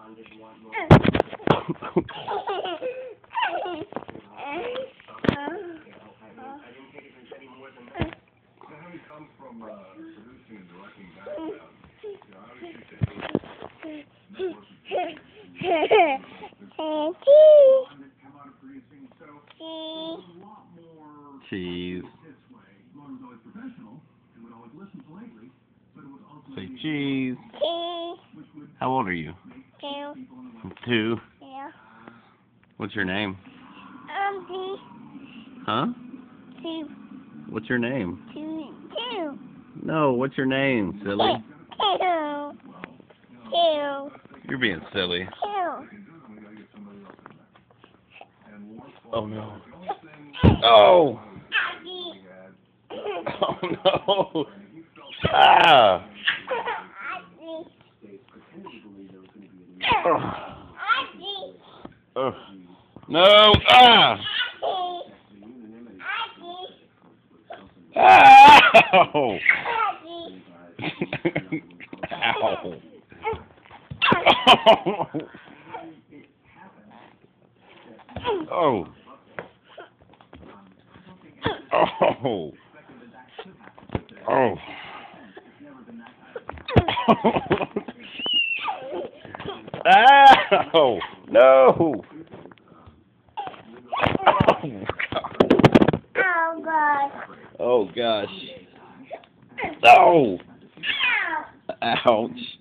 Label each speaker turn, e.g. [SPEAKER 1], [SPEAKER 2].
[SPEAKER 1] Cheese. Say cheese. How old are you?
[SPEAKER 2] 2.
[SPEAKER 1] 2?
[SPEAKER 2] Yeah.
[SPEAKER 1] What's your name?
[SPEAKER 2] T.
[SPEAKER 1] Huh?
[SPEAKER 2] 2.
[SPEAKER 1] What's your name?
[SPEAKER 2] 2.
[SPEAKER 1] No, what's your name, silly?
[SPEAKER 2] 2. 2.
[SPEAKER 1] You're being silly.
[SPEAKER 2] 2.
[SPEAKER 1] Oh no. Oh! Oh no! Ah! Oh. No! Ah! Ow! Ow! Oh! Oh! Oh! Ow! No!
[SPEAKER 2] Oh, God.
[SPEAKER 1] Oh, gosh. Oh! Ouch.